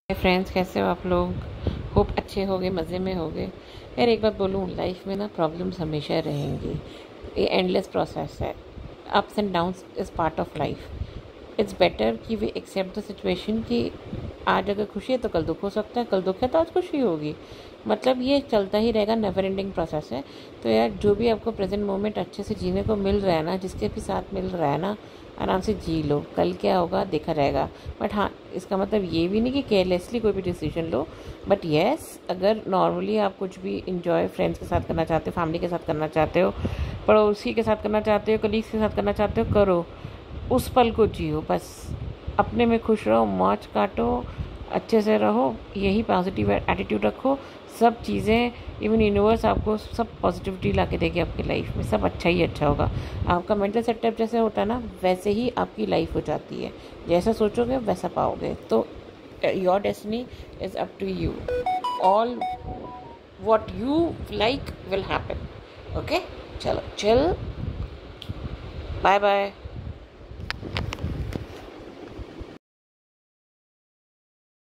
Friends, कैसे हो आप लोग? होप अच्छे होगे, मज़े में होगे। यार एक बात बोलूँ, लाइफ में ना प्रॉब्लम्स हमेशा रहेंगी। ये एंडलेस प्रोसेस है। Ups and downs is part of life. It's better कि वी एक्सेप्ट द सिचुएशन कि आज अगर खुशी है तो कल दुख हो सकता है, कल दुख है तो आज खुशी होगी। मतलब ये चलता ही रहेगा, नेवर एंडिंग प्रोसेस है। तो यार जो भी आपको प्रेजेंट मोमेंट अच्छे से जीने को मिल रहा है ना, जिसके भी साथ मिल रहा है ना, आराम से जी लो। कल क्या होगा देखा रहेगा। बट हाँ, इसका मतलब ये भी नहीं कि केयरलेसली कोई भी डिसीजन लो। बट येस, अगर नॉर्मली आप कुछ भी इंजॉय फ्रेंड्स के साथ करना चाहते हो, फैमिली के साथ करना चाहते हो, पड़ोसी के साथ करना चाहते हो, कलीग्स के साथ करना चाहते हो, करो। उस पल को जियो बस। अपने में खुश रहो, मौज काटो, अच्छे से रहो, यही पॉजिटिव एटीट्यूड रखो। सब चीज़ें, इवन यूनिवर्स आपको सब पॉजिटिविटी ला के देगी आपकी लाइफ में। सब अच्छा ही अच्छा होगा। आपका मेंटल सेटअप जैसे होता है ना, वैसे ही आपकी लाइफ हो जाती है। जैसा सोचोगे वैसा पाओगे। तो your destiny is up to you. All what you like will happen. Okay, चलो चिल, बाय बाय।